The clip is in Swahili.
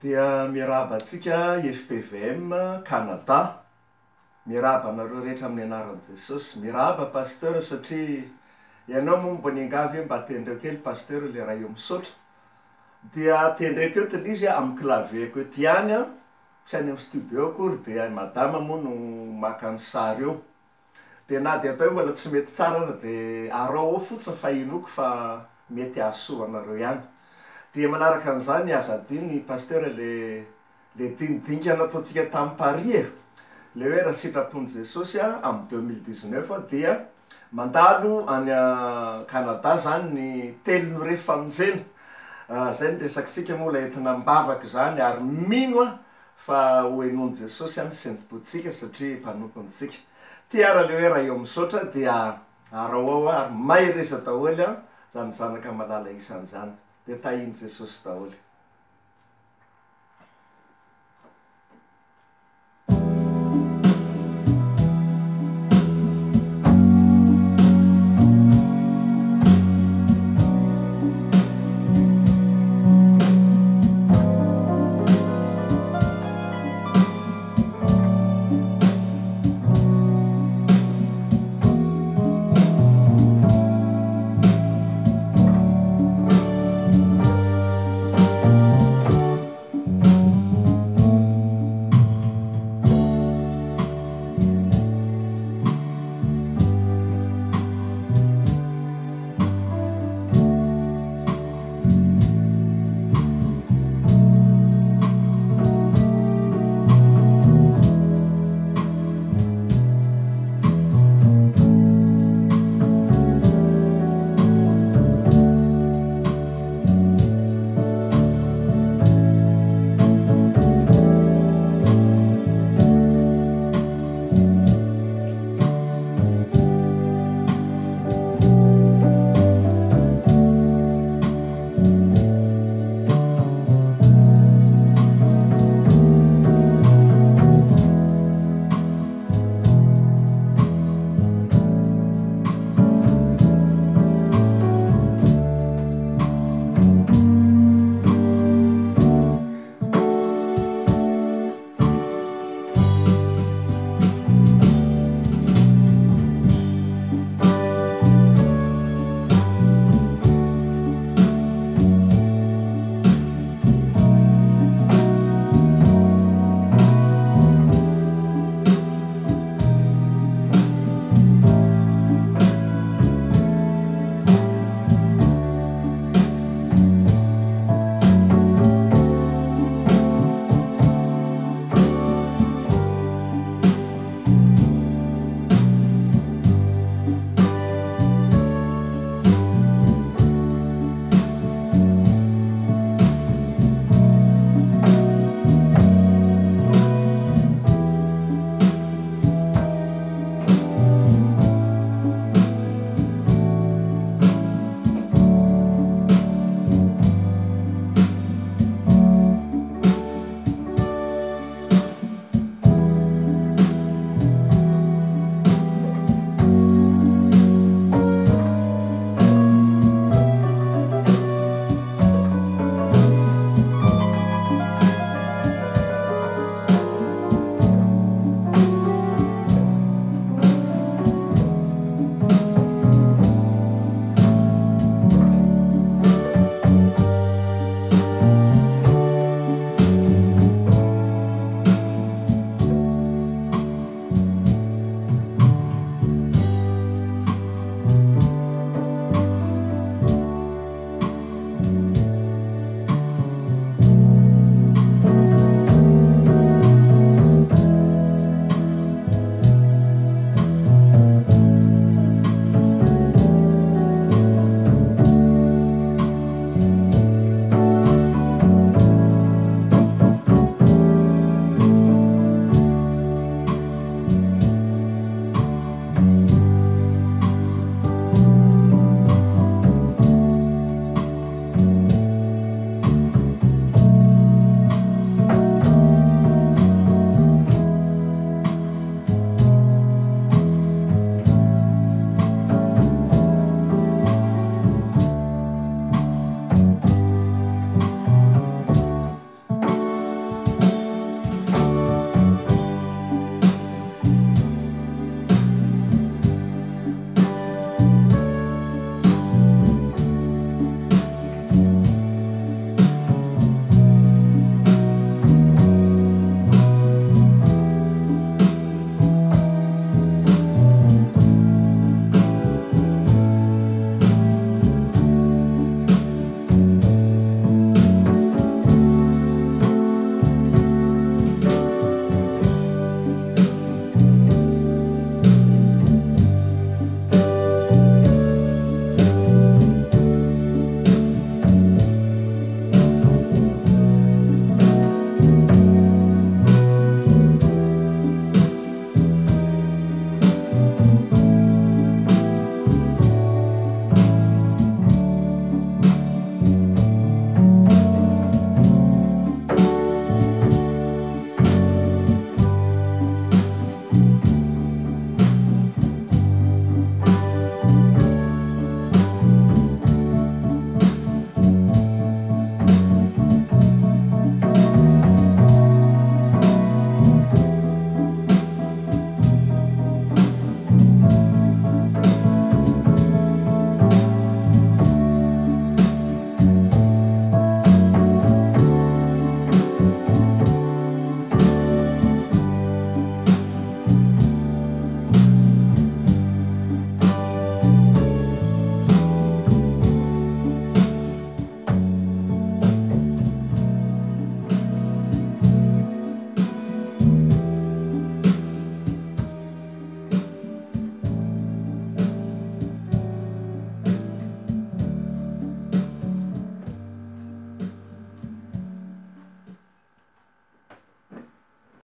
Dia miraba antsika FPVM Canada. Miraba anareo rehetra amin'ny anaran'i Jesosy. Miraba pasteur satria ianao moa mbo ningavy mba tendreo kely pasteur le raha eo misaotra. Dia tendreko eo izy amin'ny clavier-ko ety ihany tsy any amin'ny studio akory dia madama moa no maka ny sary eo. Dia na dia atao mbola tsy mety tsara dia arao ao fotsiny fa inoko fa mety hahasoa anareo ihany. Dia manaraka an'izany azadino ny pasteur le dinidinika nataontsika tamin'ny Paris le hoe raha sitrapon'i Jesosy amin'ny 2019 dia mandalo any Canada zany ny telo ny rehefa famonjena. Zay ny resakintsika moa ilay entina mibavaka zany ary mino fa ho henon'i Jesosy sy nipotsika satria mpanompontsika. Tia raha le hoe raha eo misaotra dia arao ao ary mahereza daholo zany zanaka malala isan'izany. Dia tahiny Jesosy daholo.